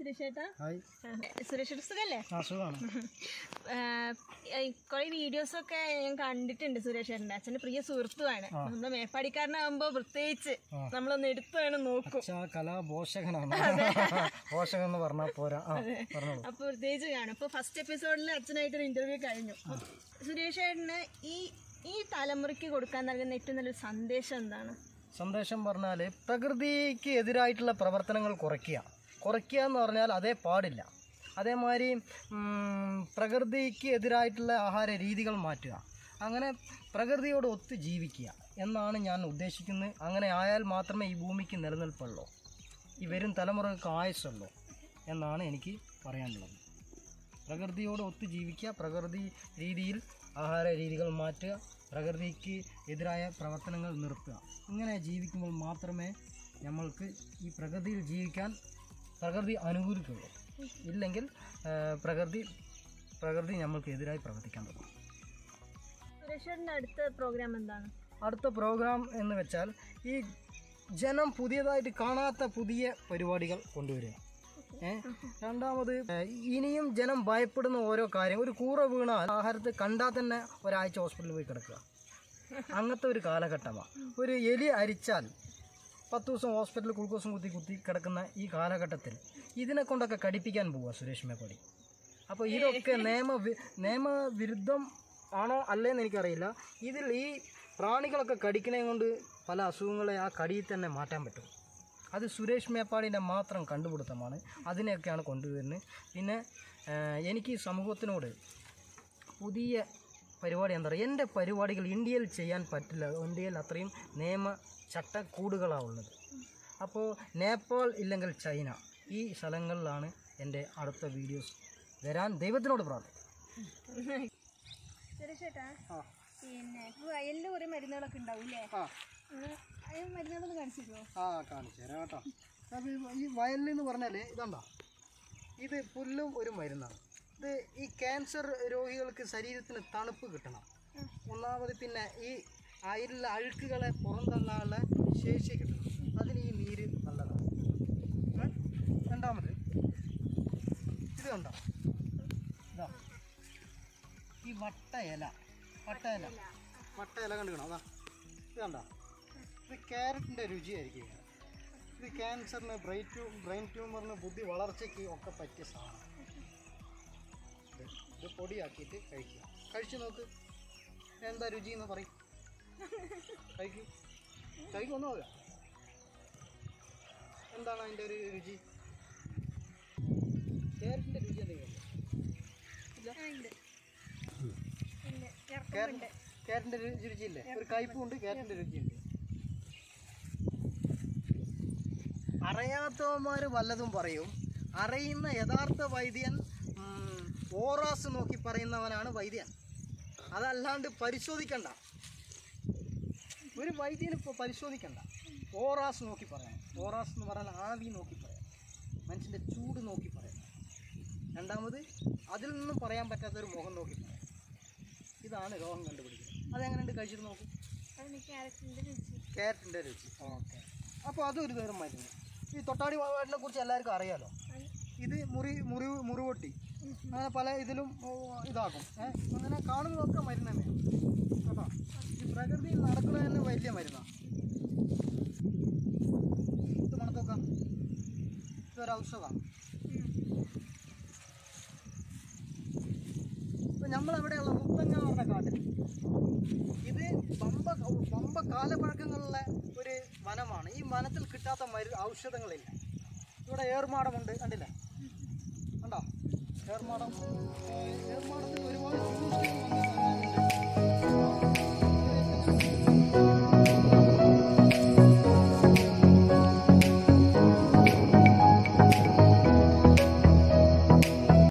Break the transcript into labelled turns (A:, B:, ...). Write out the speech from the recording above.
A: സുരേഷ് സുഖല്ലേ? കുറെ വീഡിയോസ് ഒക്കെ ഞാൻ കണ്ടിട്ടുണ്ട്. സുരേഷ് ചേട്ടൻ്റെ അച്ഛന്റെ പ്രിയ സുഹൃത്തുമാണ്. നമ്മുടെ മേപ്പാടിക്കാരനാകുമ്പോ പ്രത്യേകിച്ച് നമ്മളൊന്ന് എടുത്തു വേണം നോക്കും. അപ്പൊ പ്രത്യേകിച്ച് കാണും. ഇപ്പൊ ഫസ്റ്റ് എപ്പിസോഡിൽ അച്ഛനായിട്ടൊരു ഇന്റർവ്യൂ കഴിഞ്ഞു. സുരേഷ് ചേട്ടന് ഈ തലമുറയ്ക്ക് കൊടുക്കാൻ നൽകുന്ന ഏറ്റവും നല്ലൊരു സന്ദേശം എന്താണ്?
B: സന്ദേശം പറഞ്ഞാൽ പ്രകൃതിക്ക് എതിരായിട്ടുള്ള പ്രവർത്തനങ്ങൾ കുറയ്ക്കുക എന്ന് പറഞ്ഞാൽ അതേ പാടില്ല. അതേമാതിരി പ്രകൃതിക്ക് എതിരായിട്ടുള്ള ആഹാര രീതികൾ മാറ്റുക, അങ്ങനെ പ്രകൃതിയോട് ഒത്തു ജീവിക്കുക എന്നാണ് ഞാൻ ഉദ്ദേശിക്കുന്നത്. അങ്ങനെ ആയാൽ മാത്രമേ ഈ ഭൂമിക്ക് നിലനിൽപ്പുള്ളൂ, ഈ വരും തലമുറകൾക്ക് ആയുസ്സുള്ളൂ എന്നാണ് എനിക്ക് പറയാനുള്ളത്. പ്രകൃതിയോട് ഒത്തു ജീവിക്കുക, പ്രകൃതി രീതിയിൽ ആഹാര രീതികൾ മാറ്റുക, പ്രകൃതിക്ക് എതിരായ പ്രവർത്തനങ്ങൾ നിർത്തുക. ഇങ്ങനെ ജീവിക്കുമ്പോൾ മാത്രമേ നമ്മൾക്ക് ഈ പ്രകൃതിയിൽ ജീവിക്കാൻ പ്രകൃതി അനുകൂലിക്കുള്ളൂ. ഇല്ലെങ്കിൽ പ്രകൃതി നമ്മൾക്ക് എതിരായി പ്രവർത്തിക്കാൻ തുടങ്ങും.
A: സുരേഷിന്റെ അടുത്ത പ്രോഗ്രാം എന്താണ്?
B: അടുത്ത പ്രോഗ്രാം എന്ന് വെച്ചാൽ ഈ ജനം പുതിയതായിട്ട് കാണാത്ത പുതിയ പരിപാടികൾ കൊണ്ടുവരിക. രണ്ടാമത് ഇനിയും ജനം ഭയപ്പെടുന്ന ഓരോ കാര്യം, ഒരു കൂറ വീണാൽ ആഹാരത്തിൽ കണ്ടാൽ തന്നെ ഒരാഴ്ച ഹോസ്പിറ്റലിൽ പോയി കിടക്കുക, അങ്ങനത്തെ ഒരു കാലഘട്ടമാണ്. ഒരു എലി അരിച്ചാൽ 10 ദിവസം ഹോസ്പിറ്റലിൽ ഗ്ലൂക്കോസും കുത്തി കിടക്കുന്ന ഈ കാലഘട്ടത്തിൽ ഇതിനെ കൊണ്ടൊക്കെ കടിപ്പിക്കാൻ പോവുക സുരേഷ് മേപ്പാടി. അപ്പോൾ ഇതൊക്കെ നിയമവിരുദ്ധം ആണോ അല്ലേന്ന് എനിക്കറിയില്ല. ഇതിൽ ഈ പ്രാണികളൊക്കെ കടിക്കണേ കൊണ്ട് പല അസുഖങ്ങളെ ആ കടിയിൽ തന്നെ മാറ്റാൻ പറ്റും. അത് സുരേഷ് മേപ്പാടിൻ്റെ മാത്രം കണ്ടുപിടുത്തമാണ്. അതിനെയൊക്കെയാണ് കൊണ്ടുവരുന്നത്. പിന്നെ എനിക്ക് സമൂഹത്തിനോട് പുതിയ പരിപാടി എന്താ പറയുക, എൻ്റെ പരിപാടികൾ ഇന്ത്യയിൽ ചെയ്യാൻ പറ്റില്ല. ഇന്ത്യയിൽ അത്രയും ചട്ടക്കൂടുകളാണ് ഉള്ളത്. അപ്പോൾ നേപ്പാൾ ഇല്ലെങ്കിൽ ചൈന, ഈ സ്ഥലങ്ങളിലാണ് എൻ്റെ അടുത്ത വീഡിയോസ് വരാൻ ദൈവത്തിനോട് പ്രാർത്ഥിക്കും.
A: പിന്നെ വയലിൽ കുറേ മരുന്നുകളൊക്കെ ഉണ്ടാവില്ലേ? മരുന്നുകളൊന്ന് കാണിച്ചു തരുമോ?
B: കാണിച്ചു തരാം കേട്ടോ. ഈ വയലിൽ എന്ന് പറഞ്ഞാൽ ഇതുണ്ടോ, ഇത് പുല്ലും ഒരു മരുന്നാണ്. ഇത് ഈ ക്യാൻസർ രോഗികൾക്ക് ശരീരത്തിന് തണുപ്പ് കിട്ടണം ഒന്നാമത്. പിന്നെ ഈ അയിലുള്ള അഴുക്കുകളെ പുറന്തള്ളാനുള്ള ശേഷി കിട്ടണം, അതിന് ഈ നീര് നല്ലതാണ്. രണ്ടാമത് ഇത് കണ്ടോ, ഇതാ ഈ വട്ട ഇല കണ്ടുകണം. അതാ ഇത് കണ്ടോ, ഇത് ക്യാരറ്റിൻ്റെ രുചിയായിരിക്കും. ഇത് ക്യാൻസറിന്, ബ്രെയിൻ ട്യൂമറിന്, ബുദ്ധി വളർച്ചയ്ക്ക് ഒക്കെ പറ്റിയ സാധനം. ഇത് പൊടിയാക്കിയിട്ട് കഴിക്കുക. കഴിച്ചു നോക്ക്, എന്താ രുചി എന്ന് പറയും. കഴിക്കൊന്നുമില്ല. എന്താണ് അതിൻ്റെ ഒരു രുചി? ക്യാരറ്റിൻ്റെ രുചി എന്തെങ്കിലും? ക്യാരറ്റിൻ്റെ രുചിയില്ലേ? ഒരു കയ്പുണ്ട്, ക്യാരറ്റിൻ്റെ രുചിയുണ്ട്. അറിയാത്തവന്മാർ വല്ലതും പറയും. അറിയുന്ന യഥാർത്ഥ വൈദ്യൻ ഓറാസ് നോക്കി പറയുന്നവനാണ് വൈദ്യൻ. അതല്ലാണ്ട് പരിശോധിക്കണ്ട, ഒരു വൈദ്യന് ഇപ്പോൾ പരിശോധിക്കണ്ട, ഓറാസ് നോക്കി പറയാം. ഓറാസ് എന്ന് പറഞ്ഞാൽ ആവി നോക്കി പറയാം, മനുഷ്യൻ്റെ ചൂട് നോക്കി പറയാം. രണ്ടാമത് അതിൽ നിന്നും പറയാൻ പറ്റാത്തൊരു മുഖം നോക്കി പറയാം. ഇതാണ് രോഗം കണ്ടുപിടിക്കുന്നത്. അതെങ്ങനെയുണ്ട്, കഴിച്ചിട്ട് നോക്കും. ക്യാരറ്റിൻ്റെ രുചി. ഓക്കെ, അപ്പോൾ അതൊരു തരം മരുന്ന്. ഈ തൊട്ടാടി വാടിനെ കുറിച്ച് എല്ലാവർക്കും അറിയാലോ. ഇത് മുറിവൊട്ടി അങ്ങനെ പല ഇതിലും ഇതാക്കും. അങ്ങനെ കാണുന്നതൊക്കെ മരുന്ന് തന്നെയാണ് കേട്ടോ. ഈ പ്രകൃതിയിൽ നടക്കുന്നത് തന്നെ വലിയ മരുന്നാണ്. ഇത് മണത്തോക്കാം, ഇതൊരു ഔഷധമാണ്. ഇപ്പം നമ്മളെവിടെയുള്ള മുത്തങ്ങ പറഞ്ഞ കാട്ടിൽ ഇത് പമ്പ കാലപ്പഴക്കങ്ങളുള്ള ഒരു വനമാണ്. ഈ വനത്തിൽ കിട്ടാത്ത ഔഷധങ്ങളില്ല. ഇവിടെ ഏർമാടമുണ്ട്, കണ്ടില്ലേ? കണ്ടോ ഏർമാടത്തിൽ ഒരു